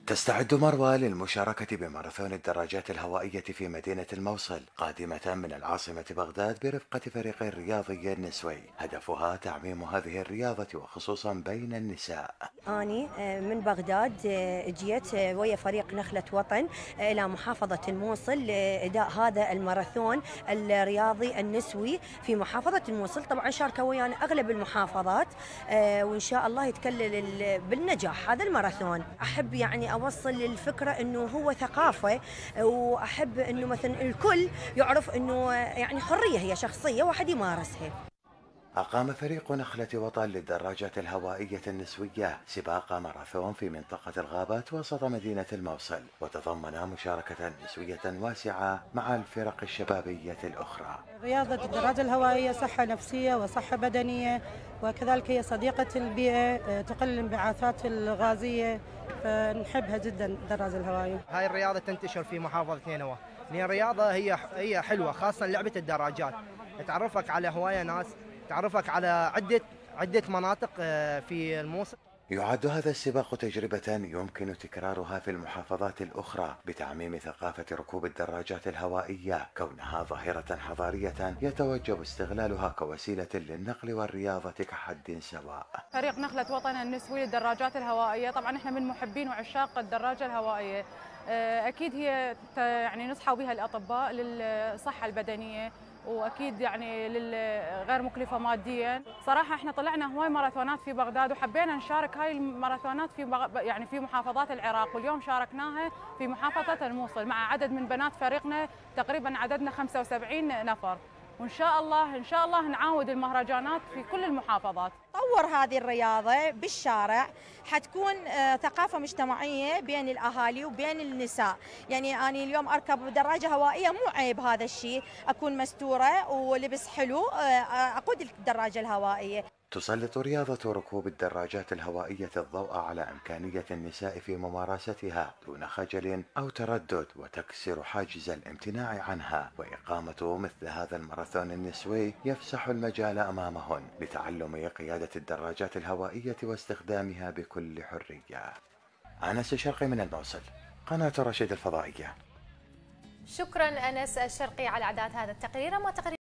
تستعد مروى للمشاركة بماراثون الدراجات الهوائية في مدينة الموصل قادمة من العاصمة بغداد برفقة فريق رياضي نسوي، هدفها تعميم هذه الرياضة وخصوصا بين النساء. أني من بغداد جيت ويا فريق نخلة وطن إلى محافظة الموصل لإداء هذا الماراثون الرياضي النسوي في محافظة الموصل. طبعا شاركوا ويانا أغلب المحافظات، وإن شاء الله يتكلل بالنجاح هذا الماراثون. أحب يعني أوصل الفكرة أنه هو ثقافة، وأحب أنه مثلا الكل يعرف أنه يعني حرية، هي شخصية واحد يمارسها. أقام فريق نخلة وطن للدراجات الهوائية النسوية سباق ماراثون في منطقة الغابات وسط مدينة الموصل، وتضمن مشاركة نسوية واسعة مع الفرق الشبابية الأخرى. رياضة الدراجة الهوائية صحة نفسية وصحة بدنية، وكذلك هي صديقة البيئة، تقلل الانبعاثات الغازية، فنحبها جدا الدراجة الهوائية. هاي الرياضة تنتشر في محافظة نينوى، لأن الرياضة هي حلوة، خاصة لعبة الدراجات، تعرفك على هواية ناس، تعرفك على عدة مناطق في الموصل. يعد هذا السباق تجربة يمكن تكرارها في المحافظات الأخرى بتعميم ثقافة ركوب الدراجات الهوائية، كونها ظاهرة حضارية يتوجب استغلالها كوسيلة للنقل والرياضة كحد سواء. فريق نخلة وطن النسوي للدراجات الهوائية، طبعا احنا من محبين وعشاق الدراجة الهوائية. أكيد هي يعني نصحوا بها الأطباء للصحة البدنية، واكيد يعني غير مكلفه ماديا. صراحه احنا طلعنا هواي ماراثونات في بغداد وحبينا نشارك هاي الماراثونات يعني في محافظات العراق، واليوم شاركناها في محافظه الموصل مع عدد من بنات فريقنا، تقريبا عددنا 75 نفر، وان شاء الله نعاود المهرجانات في كل المحافظات. طور هذه الرياضة بالشارع، حتكون ثقافة مجتمعية بين الأهالي وبين النساء. يعني أنا اليوم أركب دراجة هوائية مو عيب هذا الشيء، أكون مستورة ولبس حلو أقود الدراجة الهوائية. تسلط رياضة ركوب الدراجات الهوائية الضوء على إمكانية النساء في ممارستها دون خجل أو تردد، وتكسر حاجز الامتناع عنها، وإقامة مثل هذا الماراثون النسوي يفسح المجال أمامهن لتعلم قيادة الدراجات الهوائية واستخدامها بكل حرية. أنس الشرقي من الموصل، قناة رشيد الفضائية. شكرا أنس الشرقي على إعداد هذا التقرير.